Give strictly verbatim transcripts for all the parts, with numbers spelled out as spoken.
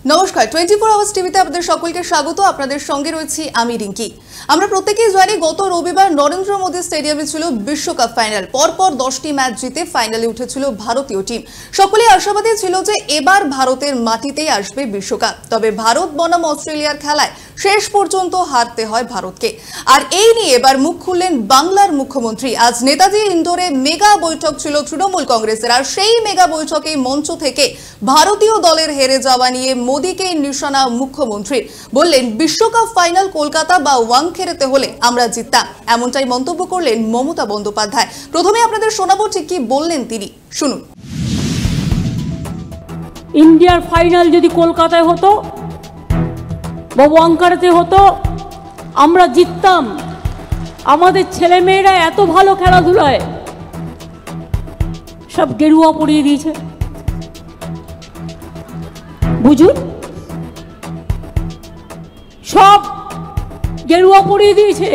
নমস্কার, twenty four hours টিভিতে আপনাদের সকলকে স্বাগত। আপনাদের সঙ্গে রয়েছি আমি রিঙ্কি। আমরা প্রত্যেকেই জানি গত রবিবার নরেন্দ্র মোদী স্টেডিয়ামে ছিল বিশ্বকাপ ফাইনাল। পরপর দশটি ম্যাচ জিতে ফাইনালে উঠেছিল ভারতীয় টিম। সকলেই আশাবাদী ছিল যে এবার ভারতের মাটিতেই আসবে বিশ্বকাপ। তবে ভারত বনাম অস্ট্রেলিয়ার খেলায় শেষ পর্যন্ত হারতে হয় ভারতকে। আর এই নিয়ে এবার মুখ খুললেন বাংলার মুখ্যমন্ত্রী। আজ নেতাজি ইন্ডোরে মেগা বৈঠক ছিল তৃণমূল কংগ্রেসের। আর সেই মেগা বৈঠকে মঞ্চ থেকে ভারতীয় দলের হেরে যাওয়া নিয়ে মোদীকে নিশানা মুখ্যমন্ত্রী। বললেন, বিশ্বকাপ ফাইনাল কলকাতা বা ওয়াংখেড়েতে হলে আমরা জিততাম। এমনটাই মন্তব্য করলেন মমতা বন্দ্যোপাধ্যায়। প্রথমে আপনাদের শোনাবো ঠিক কি বললেন তিনি, শুনুন। ইন্ডিয়ার ফাইনাল যদি কলকাতায় হতো বা ওয়াংখেড়েতে হতো আমরা জিততাম। আমাদের ছেলেমেয়েরা এত ভালো খেলাধুলায় সব গেরুয়া পরিয়ে দিয়েছে, বুঝুন, সব গেরুয়া পরিয়ে দিয়েছে।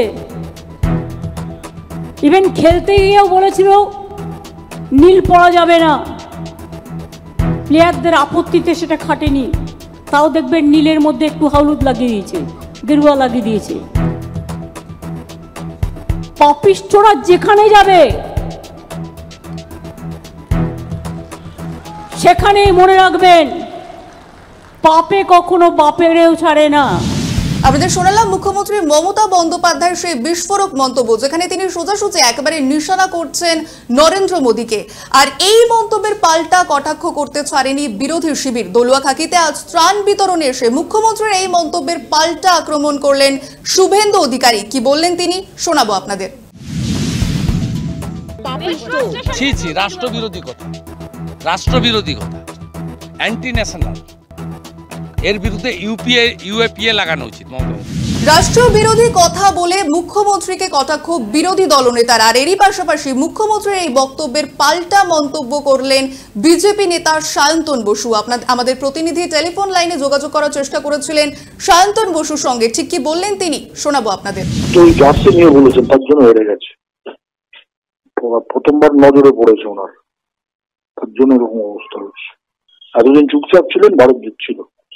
ইভেন খেলতে গিয়েও বলেছিল নীল পরা যাবে না, প্লেয়ারদের আপত্তিতে সেটা খাটেনি। তাও দেখবেন নীলের মধ্যে একটু হলুদ লাগিয়ে দিয়েছে, গেরুয়া লাগিয়ে দিয়েছে। পাপিষ্ঠরা যেখানে যাবে সেখানেই মনে রাখবেন, পাপে কখনো বাপেরেও ছাড়ে না। আপনাদের শোনালাম মুখ্যমন্ত্রী মমতা বন্দ্যোপাধ্যায়ের সেই বিস্ফোরক মন্তব্য, যেখানে তিনি সোজাসুজি একেবারে নিশানা করছেন নরেন্দ্র মোদীকে। আর এই মন্তব্যের পাল্টা কটাক্ষ করতে ছাড়েনি বিরোধী শিবির। দলুয়া খাকিতে আজ ত্রাণ বিতরণে এসে মুখ্যমন্ত্রীর এই মন্তব্যের পাল্টা আক্রমণ করলেন শুভেন্দু অধিকারী। কি বললেন তিনি, শোনাবো আপনাদের। ছি ছি, রাষ্ট্রবিরোধী কথা, রাষ্ট্রবিরোধী কথা, অ্যান্টি ন্যাশনাল। এর বিরুদ্ধে ইউপিএ ইউএপিএ লাগানো উচিত। রাষ্ট্রবিরোধী কথা বলে মুখ্যমন্ত্রীকে কটাক্ষ বিরোধী দলনেতারা। আর এরই পাশাপাশি মুখ্যমন্ত্রীর এই বক্তব্যের পাল্টা মন্তব্য করলেন বিজেপি নেতা সায়ন্তন বসু। আপনার আমাদের প্রতিনিধি টেলিফোন লাইনে যোগাযোগ করার চেষ্টা করেছিলেন সায়ন্তন বসুর সঙ্গে। ঠিক কি বললেন তিনি, শোনাবো আপনাদের। জার্সি নিয়ে বলেছেন, তার জন্য হেরে গেছে। প্রথমবার নজরে পড়েছে ওনার, তার জন্য এরকম অবস্থা হচ্ছে। এতদিন চুপচাপ ছিলেন, ভারত জিতছিল।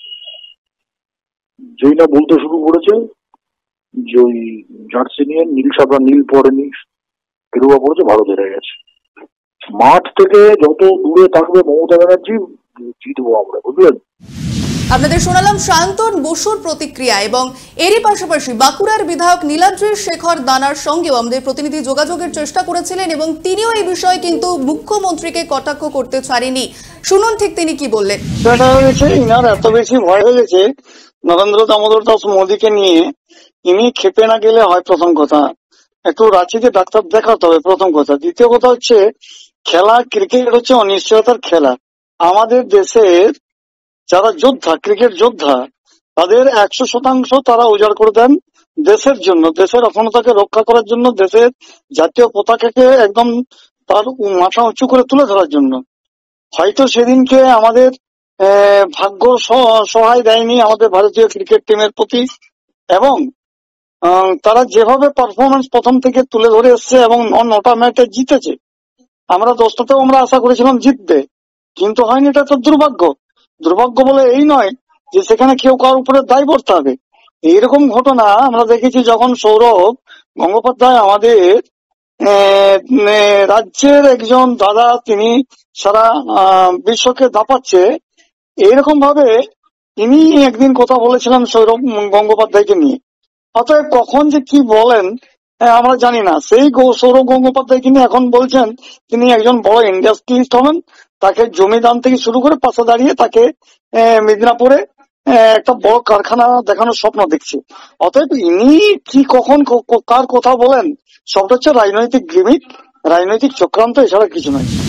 যেই না বলতে শুরু করেছে যে ওই জার্সি নিয়ে নীল সাদা নীল পরেনি, গেরুয়া পড়েছে, ভারত হেরে গেছে। মাঠ থেকে যত দূরে থাকবে মমতা ব্যানার্জি, জিতবো আমরা, বুঝলেন। আপনাদের শোনালাম সায়ন্তন বসুর প্রতিক্রিয়া। এবং এরই পাশাপাশি বাঁকুড়ার বিধায়ক নীলাদ্রি শেখর দানার সঙ্গেও আমাদের প্রতিনিধি যোগাযোগের চেষ্টা করেছিলেন এবং তিনিও এই বিষয়ে কিন্তু মুখ্যমন্ত্রীকে কটাক্ষ করতে ছাড়েনি। শুনুন ঠিক তিনি কি বললেন। ইনার এত বেশি ভয় হয়ে গেছে নরেন্দ্র দামোদর দাস মোদীকে নিয়ে, ইনি খেপে না গেলে হয়। প্রথম কথা, একটু রাঁচিতে ডাক্তার দেখাতে হবে, প্রথম কথা। দ্বিতীয় কথা হচ্ছে, খেলা ক্রিকেট হচ্ছে অনিশ্চয়তার খেলা। আমাদের দেশের যারা যোদ্ধা, ক্রিকেট যোদ্ধা, তাদের একশো শতাংশ তারা উজাড় করে দেন দেশের জন্য, দেশের অখণ্ডতাকে রক্ষা করার জন্য, দেশের জাতীয় পতাকাকে একদম তার মাথা উঁচু করে তুলে ধরার জন্য। হয়তো সেদিনকে আমাদের ভাগ্য সহায় দেয়নি আমাদের ভারতীয় ক্রিকেট টিমের প্রতি, এবং তারা যেভাবে পারফরমেন্স প্রথম থেকে তুলে ধরে এসছে এবং নটা ম্যাচে জিতেছে, আমরা দশটাতেও আমরা আশা করেছিলাম জিতবে, কিন্তু হয়নি। এটা তো দুর্ভাগ্য। দুর্ভাগ্য বলে এই নয় যে সেখানে কেউ কার উপরে দায় পড়তে হবে। এইরকম ঘটনা আমরা দেখেছি যখন সৌরভ গঙ্গোপাধ্যায় আমাদের রাজ্যের একজন দাদা, তিনি সারা বিশ্বকে দাপাচ্ছে। এইরকম ভাবে তিনি একদিন কথা বলেছিলেন সৌরভ গঙ্গোপাধ্যায়কে নিয়ে। অতএব কখন যে কি বলেন আমরা জানি না। সেই সৌরভ গঙ্গোপাধ্যায়কে নিয়ে এখন বলছেন তিনি একজন বড় ইন্ডাস্ট্রিয়ালিস্ট হবেন, তাকে জমি দান থেকে শুরু করে পাশে দাঁড়িয়ে তাকে মিদনাপুরে একটা বড় কারখানা দেখানোর স্বপ্ন দেখছে। অতএব ইনি কি কখন কার কথা বলেন, সবটা হচ্ছে রাজনৈতিক গিমিক, রাজনৈতিক চক্রান্ত, এছাড়া কিছু নয়।